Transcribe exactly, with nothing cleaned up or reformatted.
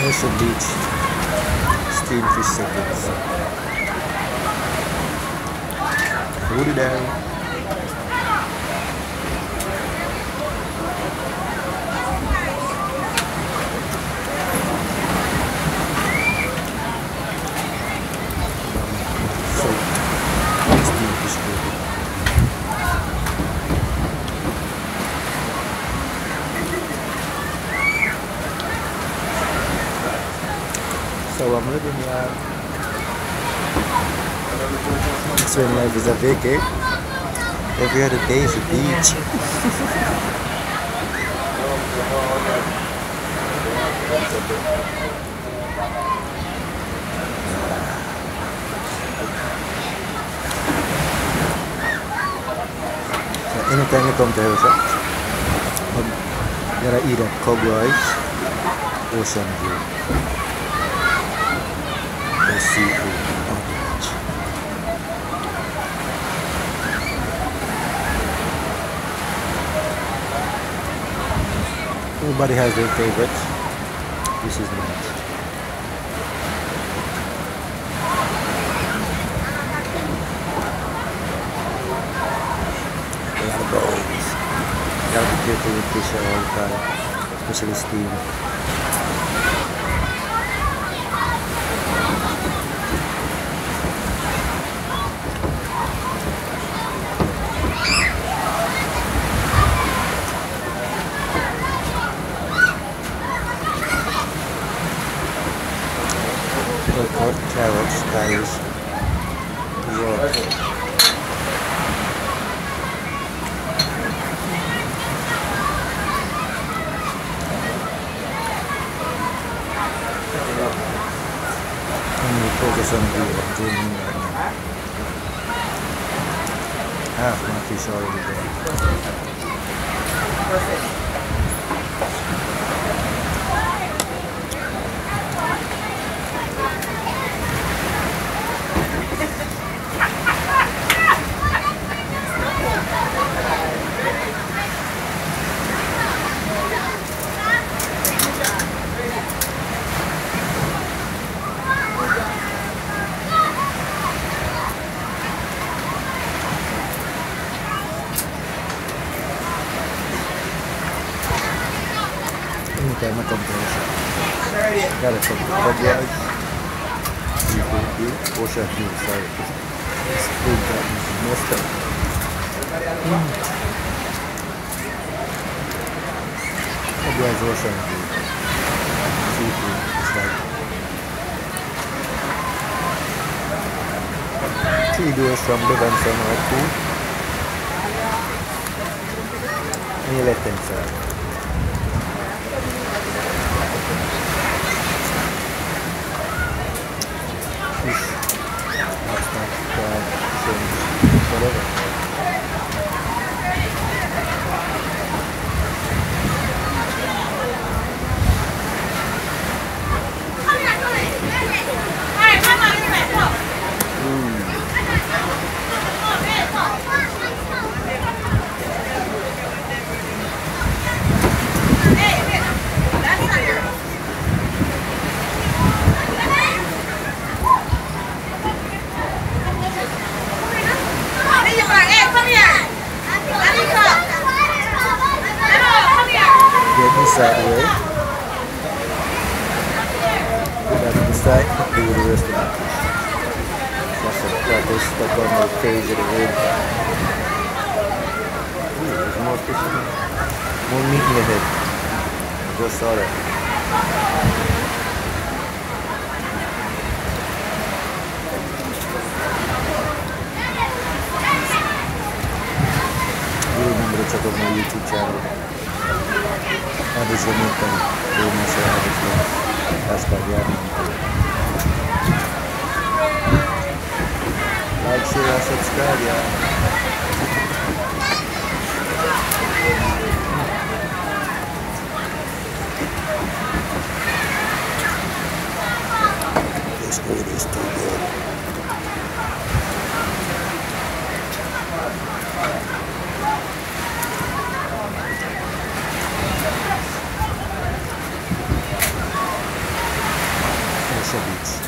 Hellshire Beach, steam fish seconds. Woody down. Steam fish seconds. So I'm living life. That's when life is a vacay. Every other day is a beach. So anytime you come to Hellshire, you gotta eat at Cog Rice, Ocean View. Seafood on the beach. Everybody has their favorite. This is mine. A lot of bowls. You gotta be careful with fish all the time, especially steam. Carrots, guys. Wow. I'm going to focus on the dreaming right now. Half my fish already there. Perfect. Anytime I come to Hellshire, gotta come to Cog Rice, Seafood View, Ocean View, sorry, this food that is messed up. Mm. Cog Rice, Ocean View, Seafood, it's like three doors from Levanson or two, and you left hand side. Fish, lobster, crab, shrimp, whatever. Get this out of the way. Put that to the side, do the rest of the fish. That's a crab is stuck on the cage of the wood. Ooh, there's more fish in there. More meat in the head. I just saw that. Remember to check out my YouTube channel. Average Jamaica, doing my show average life. Hashtag yeah. Like, share, and subscribe, yeah. This food is too good. Hellshire Beach.